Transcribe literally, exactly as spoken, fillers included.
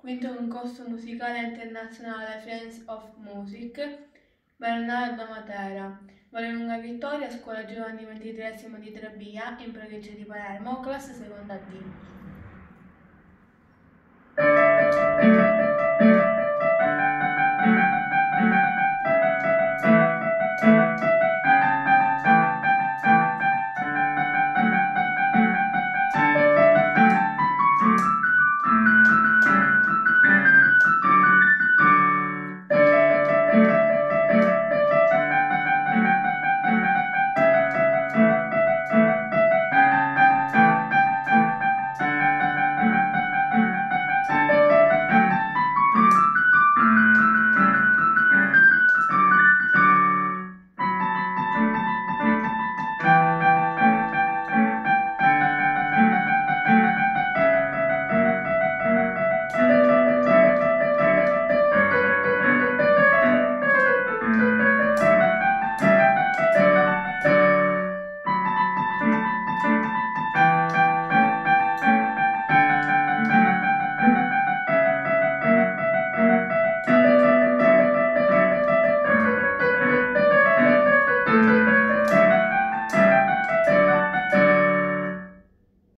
vinto il concorso musicale internazionale Friends of Music, Bernardo Matera. Volle lunga vittoria, scuola giovanni ventitreesimo di Trebbia, in provincia di Palermo, classe seconda D.